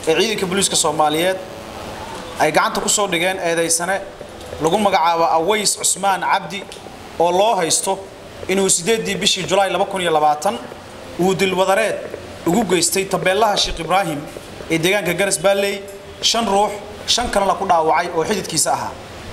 ciidanka booliiska Soomaaliyeed ay gacanta ku soo dhigeen eedeysane lagu magacaabo Aways Cusmaan Cabdi oo loo haysto inuu 8 bishii July 2020 uu dil wadareed ugu geystay tabeelaha Sheekh Ibrahim ee deegaanka Garas Baalley 5 ruux 5 kalena ku dhaawacay oo xididkiisa ahaa.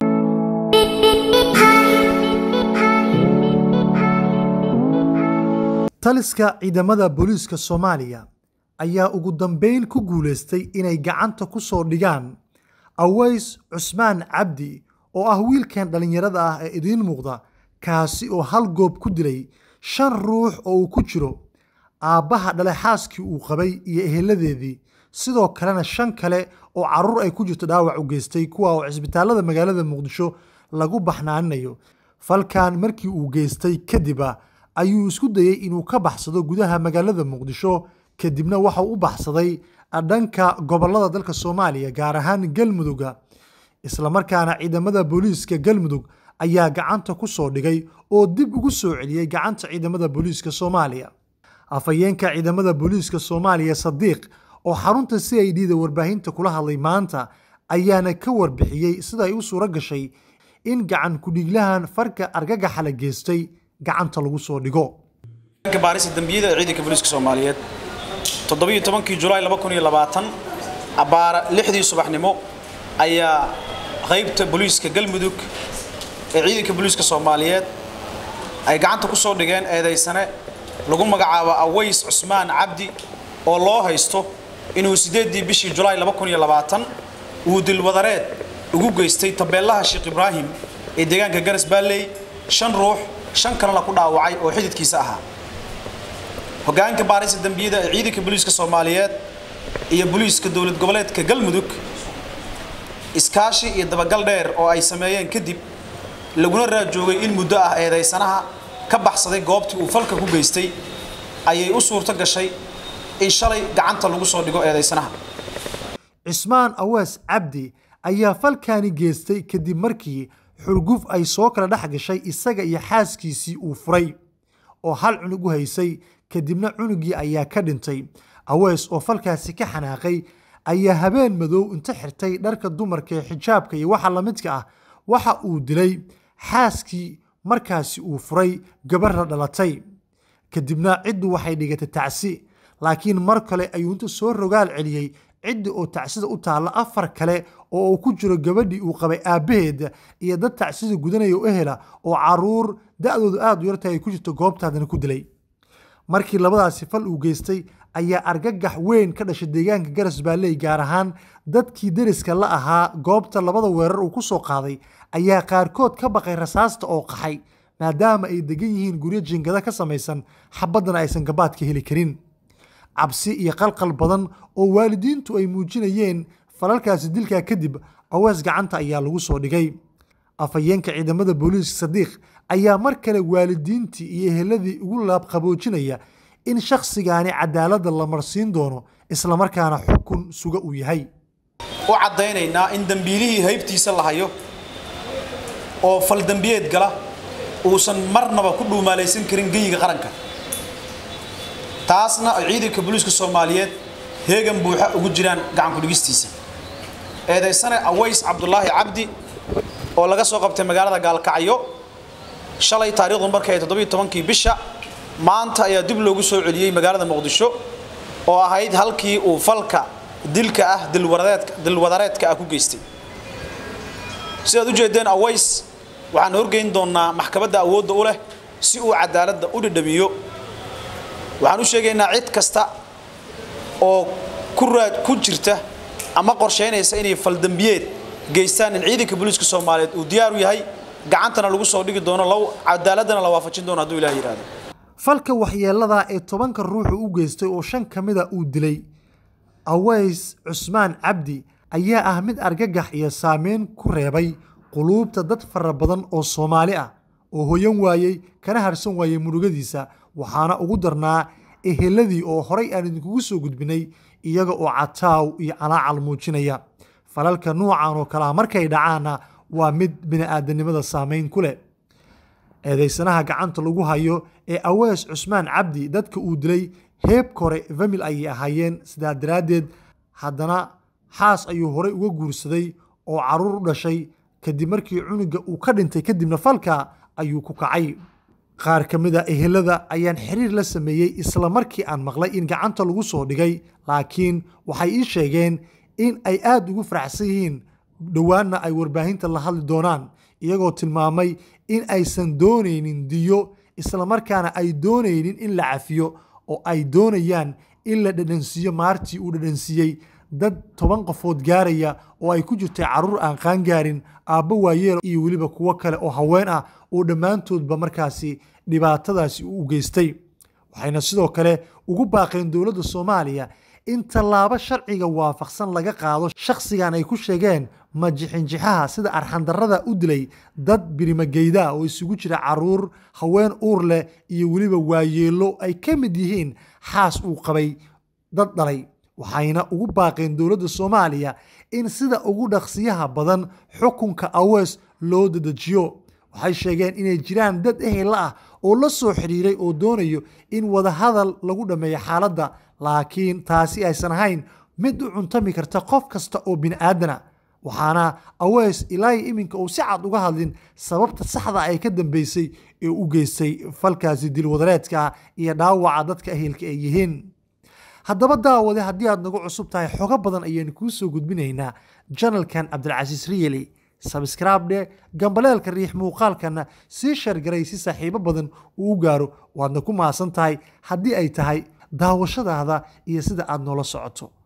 taliska ciidamada booliiska Soomaaliya ayaa ugu dambeyn ku guuleystay inay gacanta ku soo dhigaan Aways Cusmaan Cabdi oo ah wiilkan dhalinyarada ah ee idin muuqda kaasi oo hal goob ku dilay 5 ruux oo uu ku jiro aabaha dhaleexaaskii uu qabay iyo eheladeedii sidoo kalena 5 kale oo carruur ay ku jirto dhaawac u geystay kuwa oo cisbitaalada magaalada Muqdisho lagu baxnaanayo falkan markii uu geystay kadib ayuu isku dayay inuu ka baxsado gudaha magaalada Muqdisho kadibna waxa uu u baxsaday dhanka gobolada dalka Soomaaliya gaar ahaan Galmudug isla markaana ciidamada booliiska Galmudug ayaa gacanta ku soo dhigay oo dib ugu soo celiyay gacanta ciidamada booliiska Soomaaliya afayeenka ciidamada booliiska Soomaaliya Sadiq oo xarunta CID da warbaahinta kula hadlay maanta ayaana ka warbixiyay sida ay u suura gashay in gacan ku dhiglahan farka argagax la geystay gacanta lagu soo dhigo ka baarista dambiyada ciidanka booliiska Soomaaliyeed 17 July 2020 abaara 6 subaxnimo ayaa qaybta booliiska Galmudug ee ciidanka booliiska Soomaaliyeed ay gacanta ku soo dhigeen eedeysane lagu magacaabo Aways Cusmaan Cabdi oo loo haysto inuu 8 bishii July 2020 uu dil wadareed ugu geystay tabeelaha Sheekh Ibrahim ee deegaanka Garas Baalley 5 ruux 5 kalena ku dhaawacay oo xididkiisa ahaa. Hoggaanka baarista dambiyada ee ciidanka booliiska Soomaaliyeed iyo booliiska dawlad goboleedka Galmudug iskaashi iyo dabagal dheer oo ay sameeyeen kadib laguna raajoogay in muddo ah eedeysanaha ka baxsaday goobtii uu falka ku geystay ayay u suurto gashay in shalay gacanta lagu soo dhigo eedeysanaha. Cusmaan Aways Cabdi ayaa falkaani geystay kadib markii xurguf ay soo kala dhex gashay isaga iyo xaaskiisii uu furay oo hal cunug u haysay kadibna cunugii ayaa ka dhintay. Aways oo falkaasi ka xanaaqay ayaa habeen madow inta xirtay dharka dumarka ee xijaabka iyo waxa la midka ah waxa uu dilay xaaskii markaasi uu furay gabarna dhalatay kadibna ciddu waxay dhigatay tacsi laakiin mar kale ayuu inta soo rogaal celiyay ciddi oo tacsida u taala 4 kale oo uu ku jiro gabadhii uu qabay aabaheed iyo dad tacsida gudanaya oo ehela oo caruur da'doodu aad u yartahay ku jirto goobtaadana ku dilay. markii labadaasi fal uu geystay ayaa argagax weyn ka dhashay deegaanka Garas Baalley gaar ahaan dadkii deriska la ahaa goobta labada weerar uu ku soo qaaday ayaa qaarkood ka baqay rasaasta oo qaxay maadaama ay degan yihiin guryo jingada ka samaysan xabadana aysan gabaad ka heli karin. cabsi iyo qalqal badan oo waalidiintu ay muujinayeen falalkaasi dilka kadib Aways gacanta ayaa lagu soo dhigay. afayeenka ciidamada booliiska Sadiq ayaa mar kale waalidiintii iyo eheladii ugu laab qaboojinaya in shakhsigaani cadaaladda la marsiin doono isla markaana xukun suga uu yahay. u cadeynayna in dambiilihii haybtiisa la hayo oo fal dambiyeed gala uusan marnaba ku dhuumaalaysan karin geyiga qaranka. taasna ciidanka booliiska Soomaaliyeed heegan buuxa ugu jiraan gacan ku dhigistiisa. eedeysane Aways Cabdullaahi Cabdi oo laga soo qabtay magaalada Gaalkacyo shalay taariikhdu markay 17 bisha maanta ayaa dib loogu soo celiyay magaalada Muqdisho oo ahayd halkii uu falka dilka ah dil wadareedka ku geystay. sidaad u jeedeen Aways waxaan horgeyn doonaa maxkamadda awoodda u leh si uu cadaaladda u dhadhamiyo. waxaan u sheegaynaa cid kasta oo ku jirta ama qorsheynaysa inay fal dambiyeed geystaan in ciidanka booliiska Soomaaliyeed uu diyaar u yahay gacantana lagu soo dhigi doono cadaaladana la waafajin doono hadduu Ilaahay yiraahdo. falka waxyeelada ee 10 ruux u geystay oo 5 kamida uu dilay Aways Cusmaan Cabdi ayaa ah mid argagax iyo saameyn ku reebay quluubta dad fara badan oo Soomaali ah oo hooyan waayay kana harsan waayay murugadiisa waxaana ugu darnaa eheladii oo horay aan idinku soo gudbinay iyaga oo cataaw iyo calaacal muujinaya. falalka noocan oo kala markay dhacaana waa mid bini'aadanimada saameyn ku leh. eedeysanaha gacanta lagu hayo ee Aways Cusmaan Cabdi dadka uu dilay heeb kore famil ay ahaayeen sidaa daraadeed haddana xaas ayuu horey uga guursaday oo carruur u dhashay kadib markii cunuga uu ka dhintay kadibna falka ayuu ku kacay. qaar ka mid a ehelada ayaan xiriir la sameeyey isla markii aan maqlay in gacanta lagu soo dhigay, laakiin waxay ii sheegeen in ay aad ugu faraxsan yihiin dhowaanna ay warbaahinta la hadli doonaan, iyagoo tilmaamay in aysan doonaynin diyo isla markaana ay doonaynin in la cafiyo oo ay doonayaan in la dhadhansiiyo maartii uu dhadhansiiyey dad 10 qofood gaaraya oo ay ku jirtay carruur aan qaangaarin, aabbo waayeel iyo weliba kuwo kale oo haween ah oo dhammaantoodba markaasi dhibaatadaasi u geystay. waxayna sidoo kale ugu baaqeen dowladda Soomaaliya in tallaabo sharciga waafaqsan laga qaado shakhsigan ay ku sheegeen majixinjixaha sida arxandarrada u dilay dad birimageyda oo isugu jira carruur, haween uur leh iyo weliba waayeelo ay ka mid yihiin xaas uu qabay dad dhalay. waxayna ugu baaqeen dowladda Soomaaliya in sida ugu dhaqsiyaha badan xukunka Awees loo dedejiyo. waxay sheegeen inay jiraan dad ehel ah oo la soo xiriiray oo doonayo in wada hadal lagu dhameeyo xaaladda, laakiin taasi aysan ahayn mid u cuntami karta qof kasta oo bini'aadana. waxaana Awees ilaa iminka uu si cad uga hadlin sababta saxda ay ka dambeysay ee u geystay falkaasi dilwadareedka iyo dhaawaca dadka ehelka ay yihiin. haddaba daawade, haddii aad nagu cusub tahay, xogo badan ayaynu kuu soo gudbinaynaa channelkan Cabdilcasiis Riyali. subscribe dhe, gambaleelka riix, muuqaalkana sii shargaray si saaxiibo badan uu gaaro. waadna ku mahadsan tahay haddii ay tahay daawashadaada iyo sida aad noola socoto.